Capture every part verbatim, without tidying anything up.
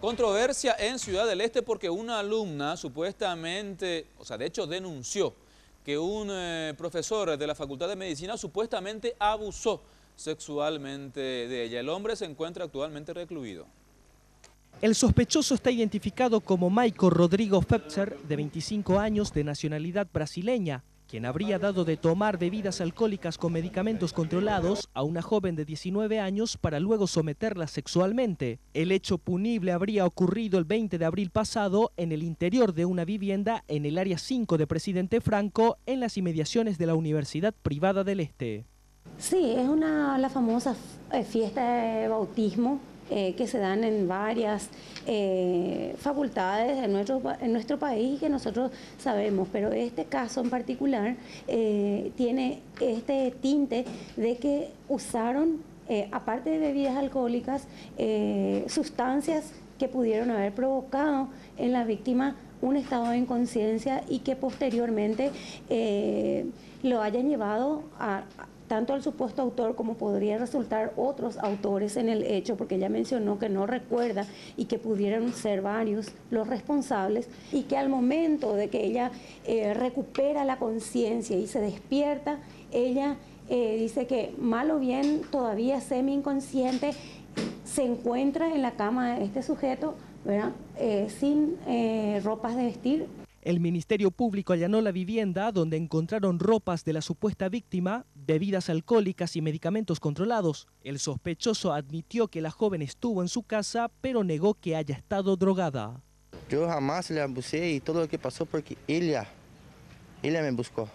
Controversia en Ciudad del Este porque una alumna supuestamente, o sea, de hecho denunció que un eh, profesor de la Facultad de Medicina supuestamente abusó sexualmente de ella. El hombre se encuentra actualmente recluido. El sospechoso está identificado como Maico Rodrigo Fepzer, de veinticinco años, de nacionalidad brasileña, quien habría dado de tomar bebidas alcohólicas con medicamentos controlados a una joven de diecinueve años para luego someterla sexualmente. El hecho punible habría ocurrido el veinte de abril pasado en el interior de una vivienda en el área cinco de Presidente Franco, en las inmediaciones de la Universidad Privada del Este. Sí, es una la famosa fiesta de bautismo eh, que se dan en varias eh, facultades en nuestro, en nuestro país que nosotros sabemos, pero este caso en particular eh, tiene este tinte de que usaron, eh, aparte de bebidas alcohólicas, eh, sustancias que pudieron haber provocado en la víctima un estado de inconsciencia y que posteriormente eh, lo hayan llevado a, a tanto al supuesto autor como podría resultar otros autores en el hecho, porque ella mencionó que no recuerda y que pudieran ser varios los responsables, y que al momento de que ella eh, recupera la conciencia y se despierta, ella eh, dice que mal o bien todavía semi inconsciente se encuentra en la cama de este sujeto, ¿verdad? Eh, sin eh, ropas de vestir. El Ministerio Público allanó la vivienda donde encontraron ropas de la supuesta víctima, bebidas alcohólicas y medicamentos controlados. El sospechoso admitió que la joven estuvo en su casa, pero negó que haya estado drogada. Yo jamás le abusé y todo lo que pasó porque ella, ella me buscó.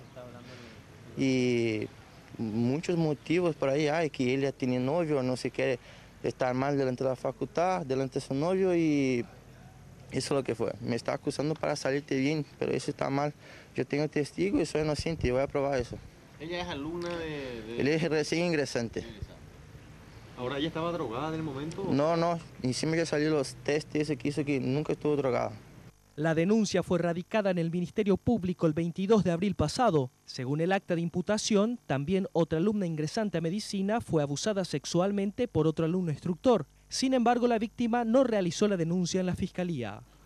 Y muchos motivos por ahí hay, que ella tiene novio, no se quiere estar mal delante de la facultad, delante de su novio, y eso es lo que fue. Me está acusando para salirte bien, pero eso está mal. Yo tengo testigo y soy inocente y voy a probar eso. ¿Ella es alumna de...? de... Él es recién ingresante. ¿Ahora ella estaba drogada en el momento? No, no. Encima que salió los test ese que hizo que nunca estuvo drogada. La denuncia fue radicada en el Ministerio Público el veintidós de abril pasado. Según el acta de imputación, también otra alumna ingresante a medicina fue abusada sexualmente por otro alumno instructor. Sin embargo, la víctima no realizó la denuncia en la Fiscalía.